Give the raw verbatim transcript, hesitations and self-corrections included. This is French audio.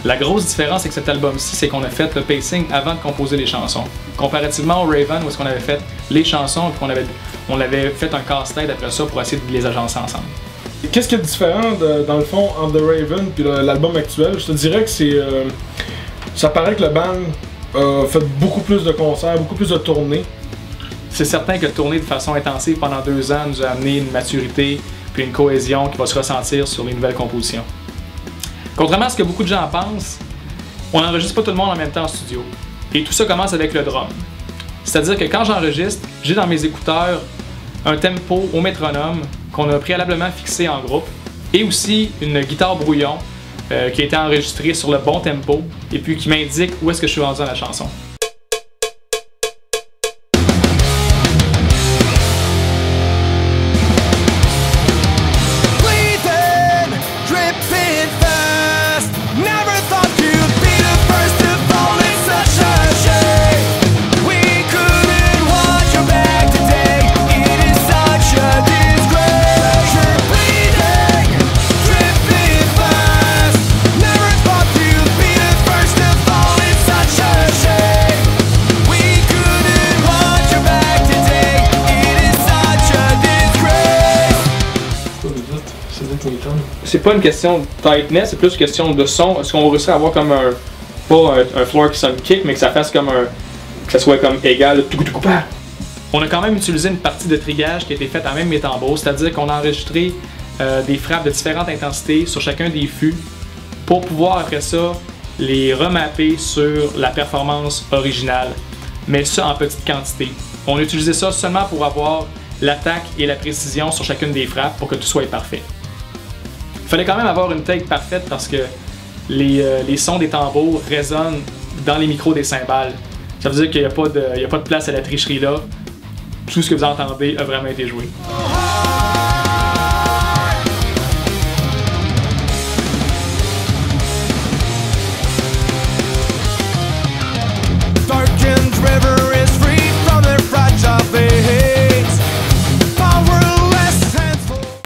La grosse différence avec cet album-ci, c'est qu'on a fait le pacing avant de composer les chansons. Comparativement au Raven, où est-ce qu'on avait fait les chansons et qu'on avait, on avait fait un casse-tête après ça pour essayer de les agencer ensemble. Qu'est-ce qui est différent de, dans le fond entre The Raven puis l'album actuel? Je te dirais que c'est... Euh, ça paraît que le band a fait beaucoup plus de concerts, beaucoup plus de tournées. C'est certain que tourner de façon intensive pendant deux ans nous a amené une maturité puis une cohésion qui va se ressentir sur les nouvelles compositions. Contrairement à ce que beaucoup de gens pensent, on n'enregistre pas tout le monde en même temps en studio. Et tout ça commence avec le drum. C'est-à-dire que quand j'enregistre, j'ai dans mes écouteurs un tempo au métronome qu'on a préalablement fixé en groupe et aussi une guitare brouillon euh, qui a été enregistrée sur le bon tempo et puis qui m'indique où est-ce que je suis rendu dans la chanson. C'est pas une question de tightness, c'est plus une question de son. Est-ce qu'on va réussir à avoir comme un... pas un, un floor qui sonne kick, mais que ça fasse comme un... que ça soit comme égal, tout tout pas. On a quand même utilisé une partie de trigage qui a été faite à même mes tambours, c'est-à-dire qu'on a enregistré euh, des frappes de différentes intensités sur chacun des fûts pour pouvoir après ça les remapper sur la performance originale, mais ça en petite quantité. On a utilisé ça seulement pour avoir l'attaque et la précision sur chacune des frappes pour que tout soit parfait. Il fallait quand même avoir une take parfaite parce que les, euh, les sons des tambours résonnent dans les micros des cymbales. Ça veut dire qu'il n'y a, a pas de place à la tricherie là. Tout ce que vous entendez a vraiment été joué.